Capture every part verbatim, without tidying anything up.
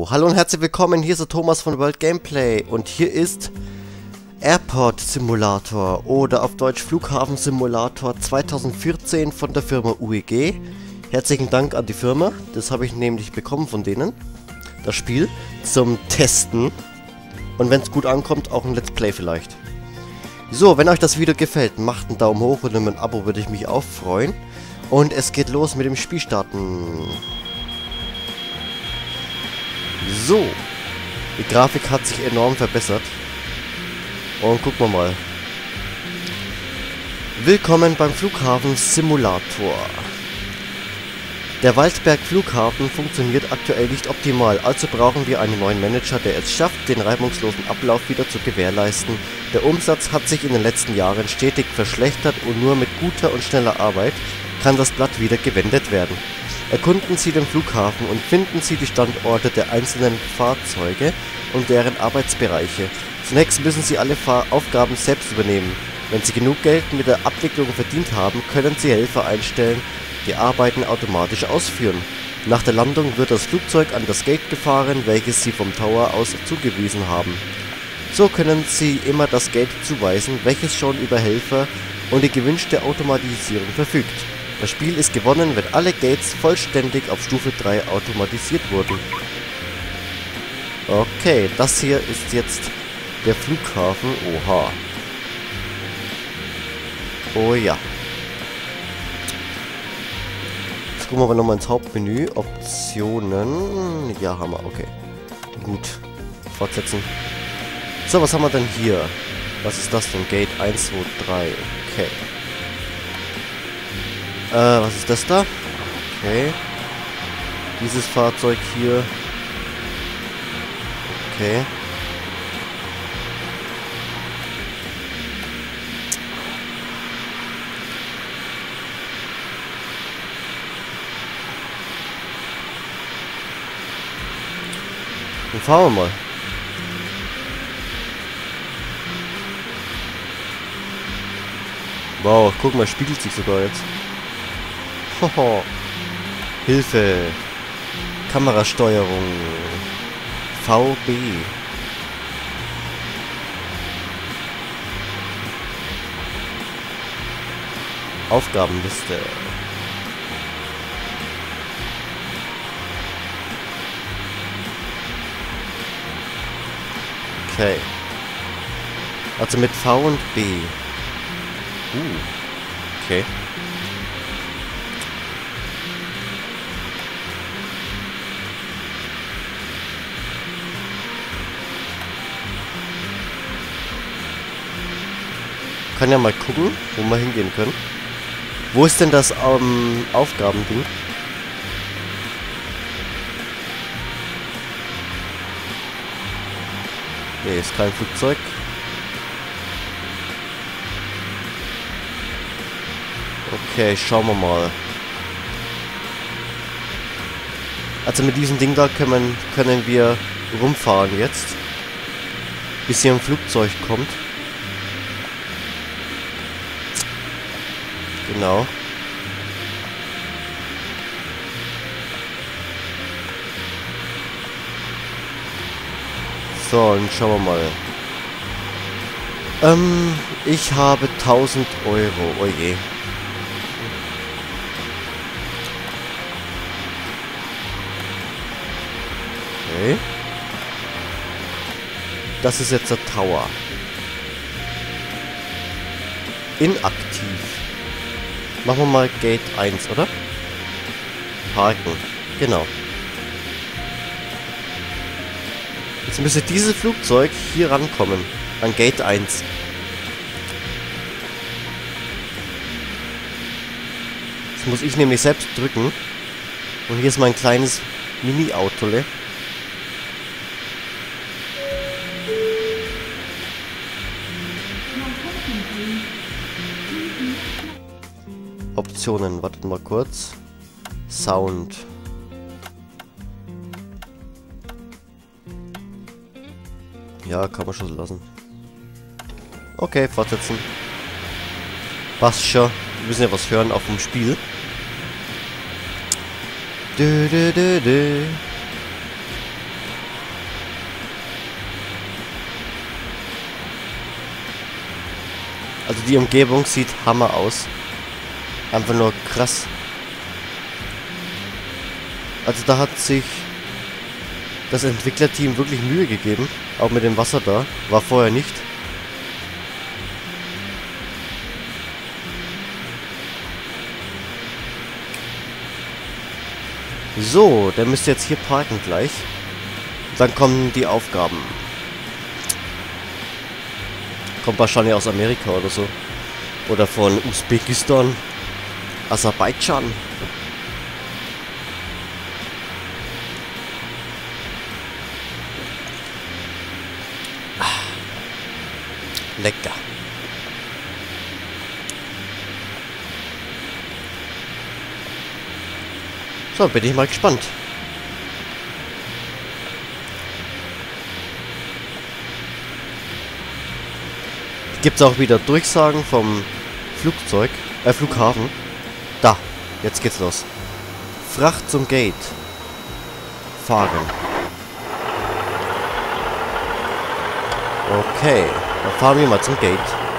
So, hallo und herzlich willkommen, hier ist der Thomas von World Gameplay und hier ist Airport Simulator oder auf Deutsch Flughafen Simulator zweitausendvierzehn von der Firma U E G. Herzlichen Dank an die Firma, das habe ich nämlich bekommen von denen, das Spiel, zum Testen und wenn es gut ankommt, auch ein Let's Play vielleicht. So, wenn euch das Video gefällt, macht einen Daumen hoch und ein Abo würde ich mich auch freuen. Und es geht los mit dem Spiel starten. So, die Grafik hat sich enorm verbessert. Und gucken wir mal. Willkommen beim Flughafen Simulator. Der Waldberg Flughafen funktioniert aktuell nicht optimal, also brauchen wir einen neuen Manager, der es schafft, den reibungslosen Ablauf wieder zu gewährleisten. Der Umsatz hat sich in den letzten Jahren stetig verschlechtert und nur mit guter und schneller Arbeit kann das Blatt wieder gewendet werden. Erkunden Sie den Flughafen und finden Sie die Standorte der einzelnen Fahrzeuge und deren Arbeitsbereiche. Zunächst müssen Sie alle Fahr- Aufgaben selbst übernehmen. Wenn Sie genug Geld mit der Abwicklung verdient haben, können Sie Helfer einstellen, die Arbeiten automatisch ausführen. Nach der Landung wird das Flugzeug an das Gate gefahren, welches Sie vom Tower aus zugewiesen haben. So können Sie immer das Gate zuweisen, welches schon über Helfer und die gewünschte Automatisierung verfügt. Das Spiel ist gewonnen, wenn alle Gates vollständig auf Stufe drei automatisiert wurden. Okay, das hier ist jetzt der Flughafen. Oha. Oh ja. Jetzt gucken wir aber nochmal ins Hauptmenü. Optionen. Ja, haben wir. Okay. Gut. Fortsetzen. So, was haben wir denn hier? Was ist das denn? Gate eins, zwei, drei. Okay. Äh, was ist das da? Okay. Dieses Fahrzeug hier. Okay. Dann fahren wir mal. Wow, guck mal, spiegelt sich sogar jetzt. Hoho. Hilfe. Kamerasteuerung. V B. Aufgabenliste. Okay. Also mit V und B. Uh. Okay. Kann ja mal gucken, wo wir hingehen können. Wo ist denn das ähm, Aufgabending? Nee, ist kein Flugzeug. Okay, schauen wir mal. Also mit diesem Ding da können, können wir rumfahren jetzt. Bis hier ein Flugzeug kommt. Genau. So, dann schauen wir mal. Ähm, ich habe tausend Euro. Oh je. Okay. Das ist jetzt der Tower. Inaktiv. Machen wir mal Gate eins, oder? Parken. Genau. Jetzt müsste dieses Flugzeug hier rankommen. An Gate eins. Das muss ich nämlich selbst drücken. Und hier ist mein kleines Mini-Autole. Optionen, wartet mal kurz. Sound. Ja, kann man schon so lassen. Okay, fortsetzen. Passt schon. Wir müssen ja was hören auf dem Spiel. Dö, dö, dö, dö. Also die Umgebung sieht Hammer aus. Einfach nur krass. Also da hat sich das Entwicklerteam wirklich Mühe gegeben. Auch mit dem Wasser da. War vorher nicht. So, der müsste jetzt hier parken gleich. Dann kommen die Aufgaben. Kommt wahrscheinlich aus Amerika oder so. Oder von Usbekistan. Aserbaidschan. Lecker. So, bin ich mal gespannt. Gibt es auch wieder Durchsagen vom Flugzeug, äh, Flughafen. Da, jetzt geht's los. Fracht zum Gate. Fahren. Okay, dann fahren wir mal zum Gate.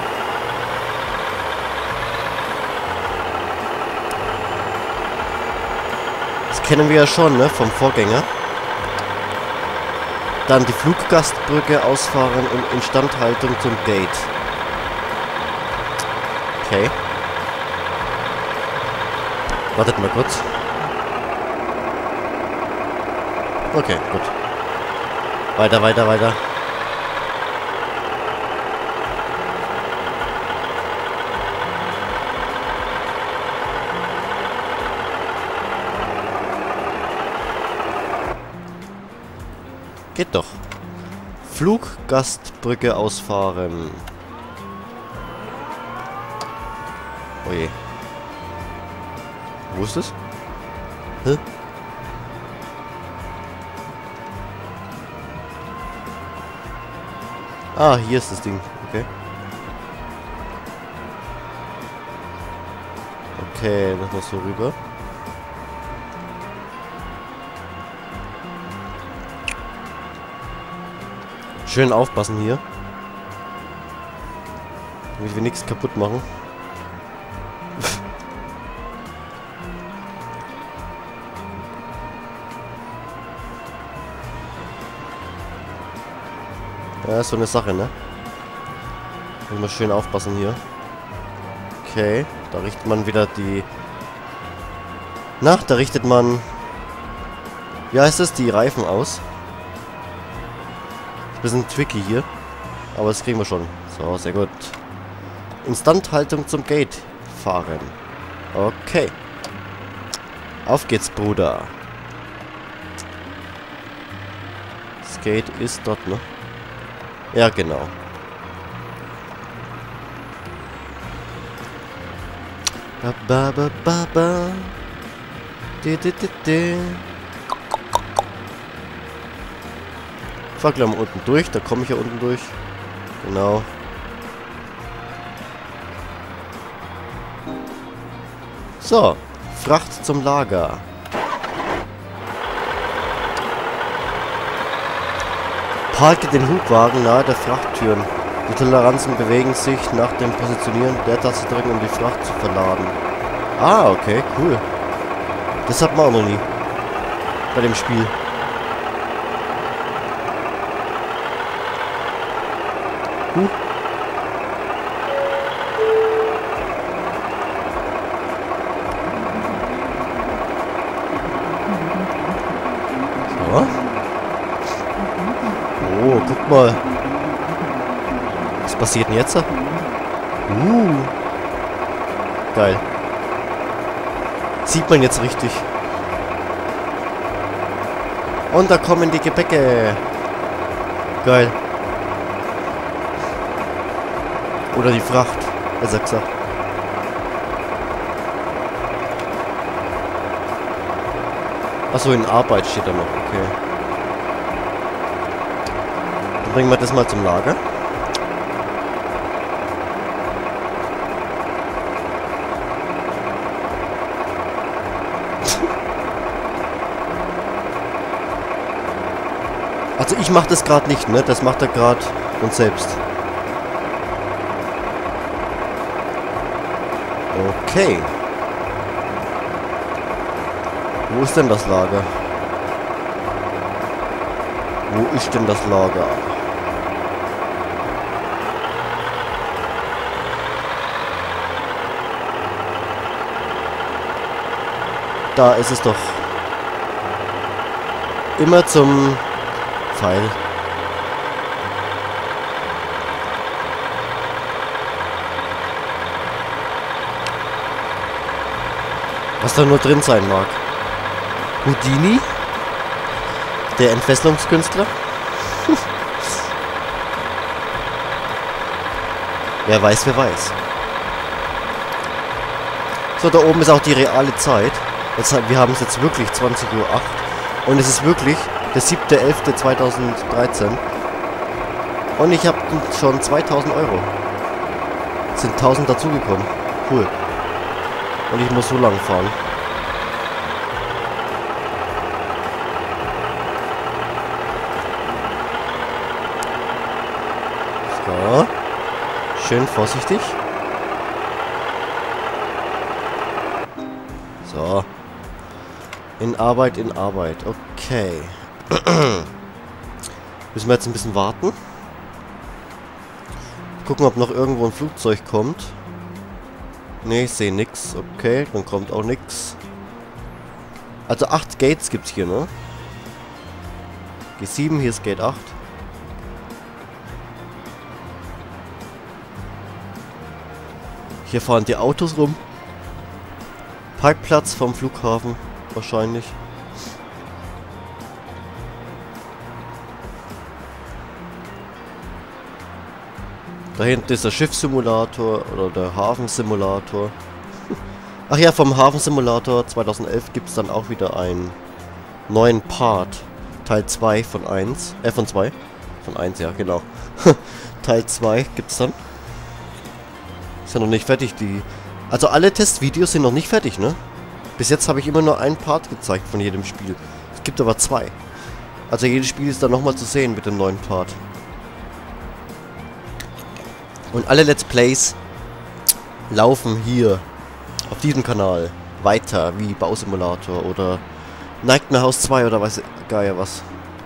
Das kennen wir ja schon, ne, vom Vorgänger. Dann die Fluggastbrücke ausfahren und Instandhaltung zum Gate. Okay. Wartet mal kurz. Okay, gut. Weiter, weiter, weiter. Geht doch. Fluggastbrücke ausfahren. Oje. Wo ist das? Hä? Ah, hier ist das Ding. Okay. Okay, nochmal so rüber. Schön aufpassen hier. Damit wir nichts kaputt machen. Ja, ist so eine Sache, ne? Muss man schön aufpassen hier. Okay, da richtet man wieder die... Na, da richtet man... Wie heißt das? Die Reifen aus. Bisschen tricky hier. Aber das kriegen wir schon. So, sehr gut. Instandhaltung zum Gate fahren. Okay. Auf geht's, Bruder. Das Gate ist dort, ne? Ja, genau. Ba ba ba ba ba. Di, di, di, di. Ich fahr gleich mal unten durch, da komme ich ja unten durch. Genau. So, Fracht zum Lager. Parke den Hubwagen nahe der Frachttüren. Die Toleranzen bewegen sich nach dem Positionieren der Taste drücken, um die Fracht zu verladen. Ah, okay, cool. Das hat man auch noch nie. Bei dem Spiel. Huh. So. Oh, guck mal. Was passiert denn jetzt? Uh. Geil. Sieht man jetzt richtig. Und da kommen die Gepäcke. Geil. Oder die Fracht, besser gesagt. Achso, in Arbeit steht da noch, okay. Dann bringen wir das mal zum Lager. Also ich mache das gerade nicht, ne? Das macht er gerade uns selbst. Okay. Wo ist denn das Lager? Wo ist denn das Lager? Da ist es doch. Immer zum Pfeil. Was da nur drin sein mag. Houdini? Der Entfesselungskünstler? Wer weiß, wer weiß. So, da oben ist auch die reale Zeit. Jetzt, wir haben es jetzt wirklich zwanzig Uhr acht. Und es ist wirklich der siebter elfter zweitausenddreizehn. Und ich habe schon zweitausend Euro. Es sind tausend dazugekommen. Cool. Und ich muss so lang fahren. So. Schön vorsichtig. So. In Arbeit, in Arbeit. Okay. Müssen wir jetzt ein bisschen warten. Gucken, ob noch irgendwo ein Flugzeug kommt. Ne, ich sehe nix. Okay, dann kommt auch nix. Also acht Gates gibt's hier, ne? G sieben, hier ist Gate acht. Hier fahren die Autos rum. Parkplatz vom Flughafen. Wahrscheinlich. Da hinten ist der Schiffssimulator oder der Hafensimulator. Ach ja, vom Hafensimulator zweitausendelf gibt es dann auch wieder einen neuen Part. Teil zwei von eins. Äh, von zwei. Von eins, ja, genau. Teil zwei gibt es dann. Ist ja noch nicht fertig, die... Also alle Testvideos sind noch nicht fertig, ne? Bis jetzt habe ich immer nur einen Part gezeigt von jedem Spiel. Es gibt aber zwei. Also jedes Spiel ist dann nochmal zu sehen mit dem neuen Part. Und alle Let's Plays laufen hier auf diesem Kanal weiter, wie Bausimulator oder Nightmare House zwei oder weiß Geier was.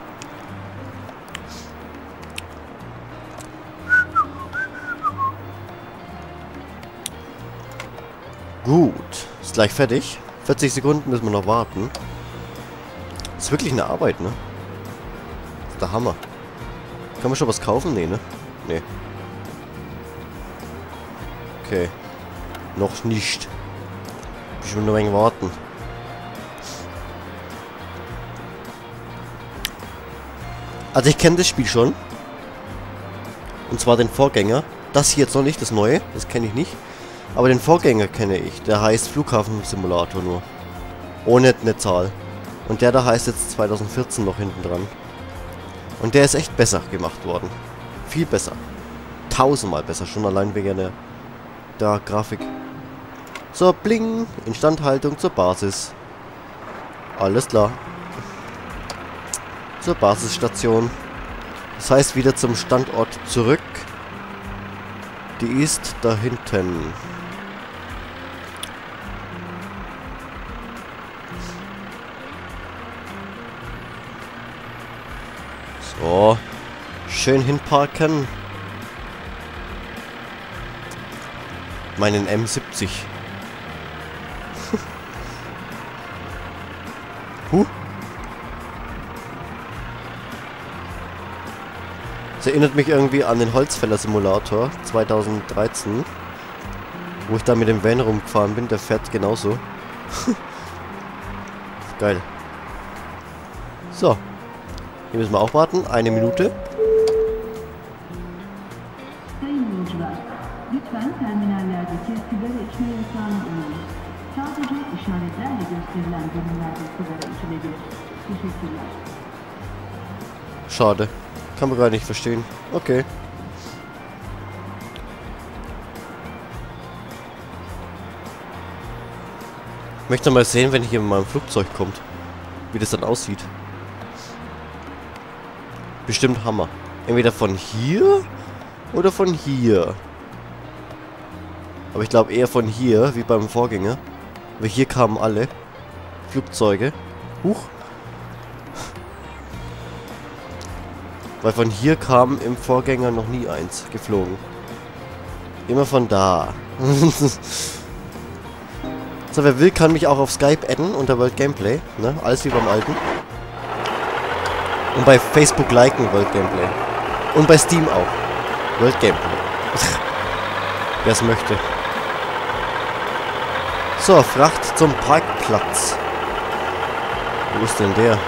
Gut, ist gleich fertig. vierzig Sekunden müssen wir noch warten. Ist wirklich eine Arbeit, ne? Ist der Hammer. Kann man schon was kaufen? Nee, ne? Nee. Okay. Noch nicht. Ich will nur ein wenig warten. Also ich kenne das Spiel schon. Und zwar den Vorgänger. Das hier jetzt noch nicht, das neue. Das kenne ich nicht. Aber den Vorgänger kenne ich. Der heißt Flughafen-Simulator nur. Ohne eine Zahl. Und der da heißt jetzt zweitausendvierzehn noch hinten dran. Und der ist echt besser gemacht worden. Viel besser. Tausendmal besser. Schon allein wegen der, der Grafik. So, bling. Instandhaltung zur Basis. Alles klar. Zur Basisstation. Das heißt wieder zum Standort zurück. Die ist da hinten. So. Schön hinparken. Meinen M siebzig. huh. Das erinnert mich irgendwie an den Holzfäller-Simulator zweitausenddreizehn. Wo ich da mit dem Van rumgefahren bin. Der fährt genauso. Geil. So. Hier müssen wir auch warten. Eine Minute. Schade. Kann man gar nicht verstehen. Okay. Ich möchte mal sehen, wenn hier mal ein Flugzeug kommt. Wie das dann aussieht. Bestimmt Hammer. Entweder von hier oder von hier. Aber ich glaube eher von hier, wie beim Vorgänger. Weil hier kamen alle Flugzeuge. Huch. Weil von hier kam im Vorgänger noch nie eins geflogen. Immer von da. So, wer will, kann mich auch auf Skype adden unter World Gameplay. Ne? Alles wie beim alten. Und bei Facebook liken World Gameplay. Und bei Steam auch. World Gameplay. Wer es möchte. So, Fracht zum Parkplatz. Wo ist denn der?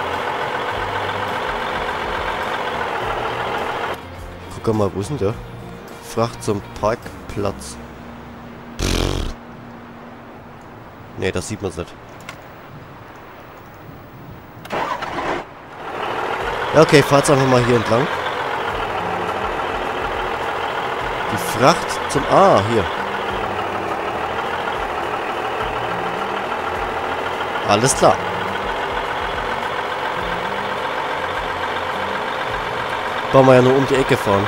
Guck mal, wo ist denn der? Fracht zum Parkplatz. Pff. Nee, das sieht man nicht. Ja, okay, fahrt's einfach mal hier entlang. Die Fracht zum... Ah, hier. Alles klar. Wollen wir ja nur um die Ecke fahren.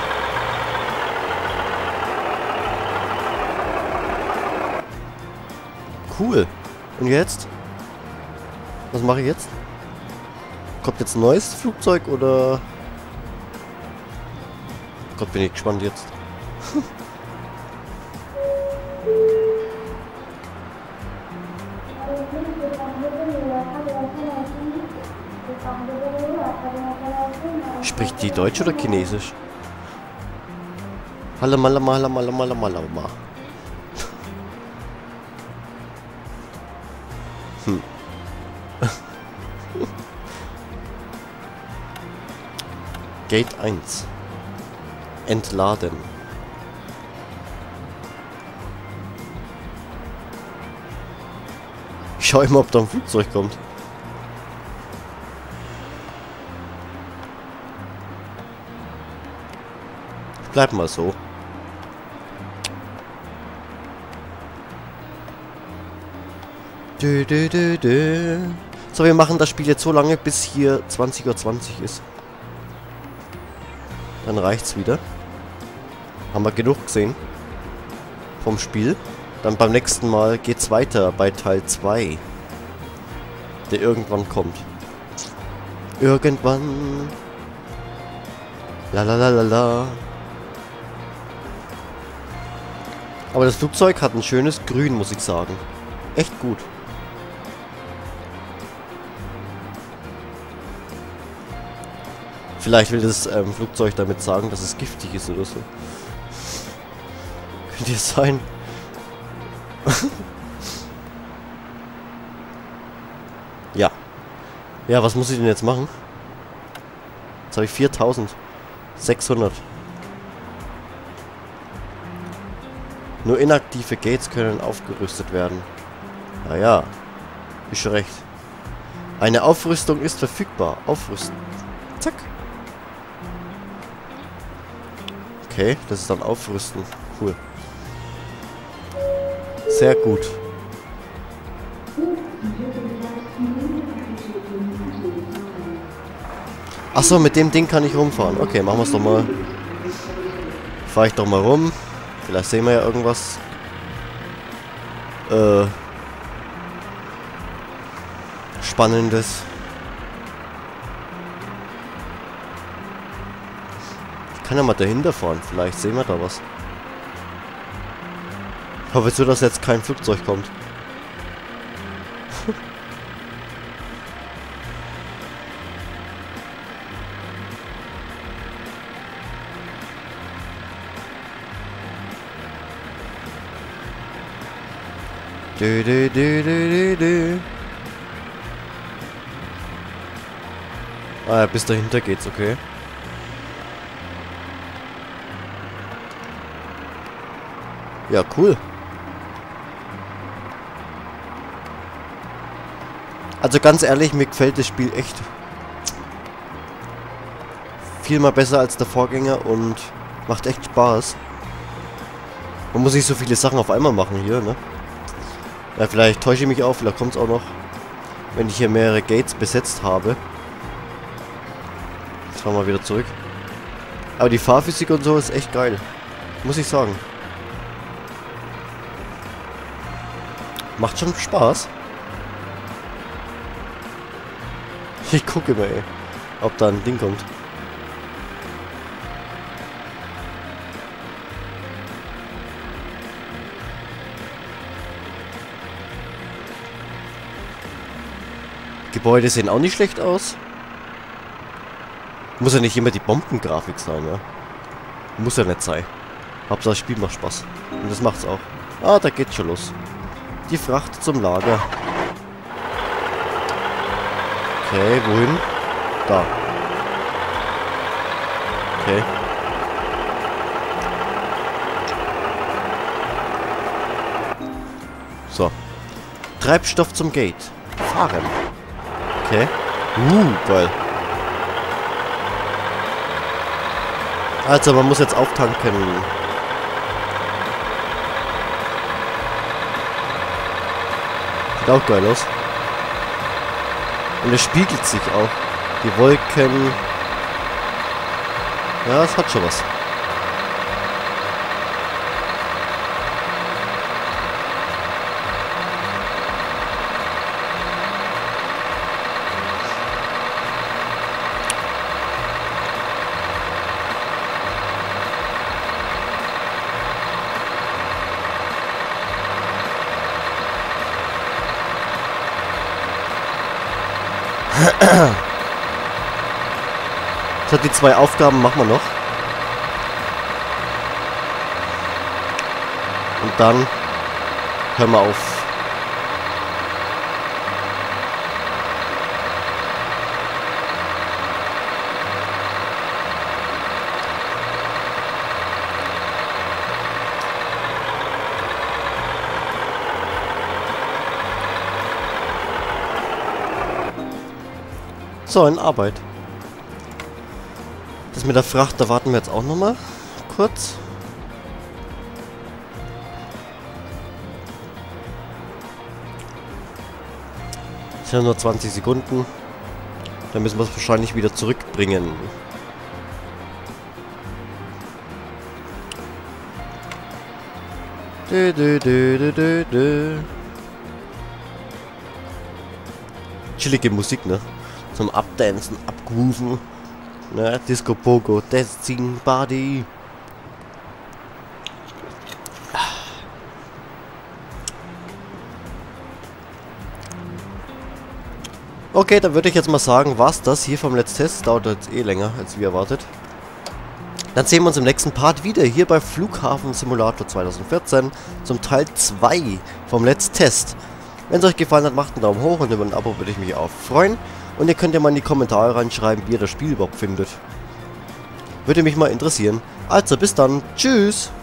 Cool. Und jetzt? Was mache ich jetzt? Kommt jetzt ein neues Flugzeug oder... Gott, bin ich gespannt jetzt. Spricht die Deutsch oder Chinesisch? Halamalama, halamalama, halamalama. Hm. Gate eins. Entladen. Ich schau immer, ob da ein Flugzeug kommt. Bleib mal so. Dö, dö, dö, dö. So, wir machen das Spiel jetzt so lange, bis hier zwanzig Uhr zwanzig ist. Dann reicht's wieder. Haben wir genug gesehen vom Spiel. Dann beim nächsten Mal geht's weiter bei Teil zwei. Der irgendwann kommt. Irgendwann. La la la la la. Aber das Flugzeug hat ein schönes Grün, muss ich sagen. Echt gut. Vielleicht will das ähm, Flugzeug damit sagen, dass es giftig ist oder so. Könnte ja sein. Ja. Ja, was muss ich denn jetzt machen? Jetzt habe ich viertausendsechshundert. Nur inaktive Gates können aufgerüstet werden. Naja, ist schon recht. Eine Aufrüstung ist verfügbar. Aufrüsten. Zack. Okay, das ist dann Aufrüsten. Cool. Sehr gut. Achso, mit dem Ding kann ich rumfahren. Okay, machen wir es doch mal. Fahre ich doch mal rum. Vielleicht sehen wir ja irgendwas. Äh. Spannendes. Ich kann ja mal dahinter fahren. Vielleicht sehen wir da was. Ich hoffe so, dass jetzt kein Flugzeug kommt. Du, du, du, du, du, du. Ah ja, bis dahinter geht's, okay. Ja, cool. Also ganz ehrlich, mir gefällt das Spiel echt viel mal besser als der Vorgänger und macht echt Spaß. Man muss nicht so viele Sachen auf einmal machen hier, ne? Ja, vielleicht täusche ich mich auch, vielleicht kommt es auch noch, wenn ich hier mehrere Gates besetzt habe. Jetzt fahren wir wieder zurück. Aber die Fahrphysik und so ist echt geil. Muss ich sagen. Macht schon Spaß. Ich gucke mal, ey, ob da ein Ding kommt. Gebäude sehen auch nicht schlecht aus. Muss ja nicht immer die Bombengrafik sein, ja. Muss ja nicht sein. Hauptsache das Spiel macht Spaß. Und das macht's auch. Ah, da geht's schon los. Die Fracht zum Lager. Okay, wohin? Da. Okay. So. Treibstoff zum Gate. Fahren. Okay. Uh, geil. Also, man muss jetzt auftanken. Sieht auch geil aus. Und es spiegelt sich auch. Die Wolken. Ja, es hat schon was. So, die zwei Aufgaben machen wir noch. Und dann hören wir auf. So, in Arbeit. Das mit der Fracht, da warten wir jetzt auch nochmal kurz. Es sind nur zwanzig Sekunden. Dann müssen wir es wahrscheinlich wieder zurückbringen. Dö, dö, dö, dö, dö, dö. Chillige Musik, ne? Zum Abdancen, Abgrooven. Ne? Disco Pogo, Dancing Body. Okay, dann würde ich jetzt mal sagen, war's das hier vom Let's Test. Dauert jetzt eh länger, als wir erwartet. Dann sehen wir uns im nächsten Part wieder hier bei Flughafen Simulator zwanzig vierzehn zum Teil zwei vom Let's Test. Wenn es euch gefallen hat, macht einen Daumen hoch und über ein Abo würde ich mich auch freuen. Und ihr könnt ja mal in die Kommentare reinschreiben, wie ihr das Spiel überhaupt findet. Würde mich mal interessieren. Also bis dann. Tschüss.